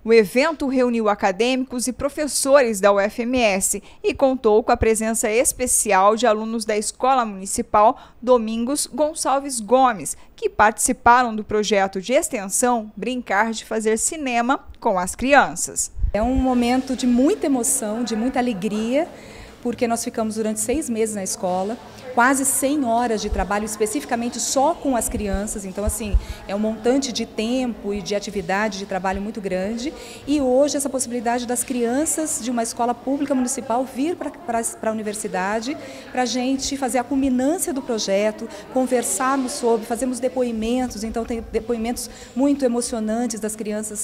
O evento reuniu acadêmicos e professores da UFMS e contou com a presença especial de alunos da Escola Municipal Domingos Gonçalves Gomes, que participaram do projeto de extensão Brincar de Fazer Cinema com as Crianças. É um momento de muita emoção, de muita alegria, porque nós ficamos durante 6 meses na escola, quase 100 horas de trabalho especificamente só com as crianças, então assim, é um montante de tempo e de atividade, de trabalho muito grande, e hoje essa possibilidade das crianças de uma escola pública municipal vir para a universidade, para a gente fazer a culminância do projeto, conversarmos sobre, fazemos depoimentos, então tem depoimentos muito emocionantes das crianças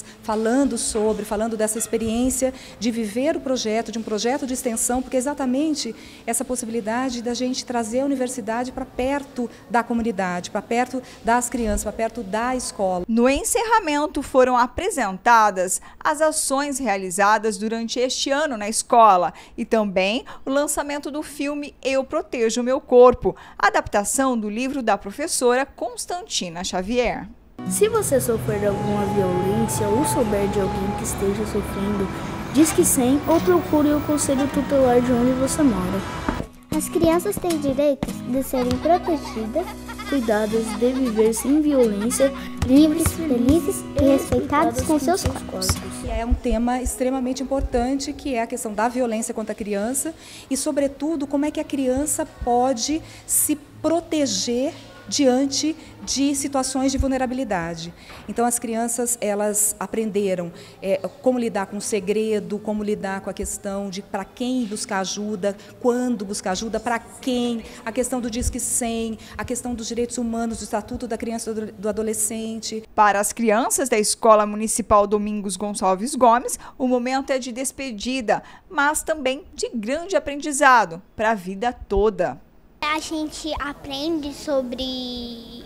falando dessa experiência de viver o projeto, de um projeto de extensão, porque exatamente essa possibilidade da gente trazer a universidade para perto da comunidade, para perto das crianças, para perto da escola. No encerramento foram apresentadas as ações realizadas durante este ano na escola e também o lançamento do filme Eu Protejo o Meu Corpo, adaptação do livro da professora Constantina Xavier. Se você sofrer alguma violência ou souber de alguém que esteja sofrendo, Disque 100 ou procure o conselho tutelar de onde você mora. As crianças têm direito de serem protegidas, cuidadas, de viver sem violência, livres, felizes e respeitados com seus corpos. É um tema extremamente importante, que é a questão da violência contra a criança e, sobretudo, como é que a criança pode se proteger diante de situações de vulnerabilidade. Então as crianças, elas aprenderam como lidar com o segredo, como lidar com a questão de para quem buscar ajuda, quando buscar ajuda, para quem, a questão do Disque 100, a questão dos direitos humanos, do Estatuto da Criança e do Adolescente. Para as crianças da Escola Municipal Domingos Gonçalves Gomes, o momento é de despedida, mas também de grande aprendizado para a vida toda. A gente aprende sobre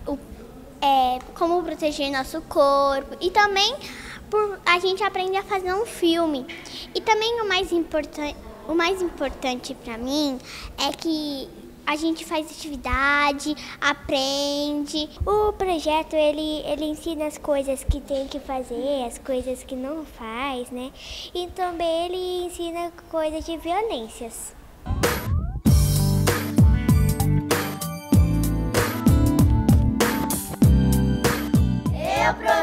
como proteger nosso corpo e também a gente aprende a fazer um filme. E também o mais importante para mim é que a gente faz atividade, aprende. O projeto ele ensina as coisas que tem que fazer, as coisas que não faz, né? E também ele ensina coisas de violências. Eu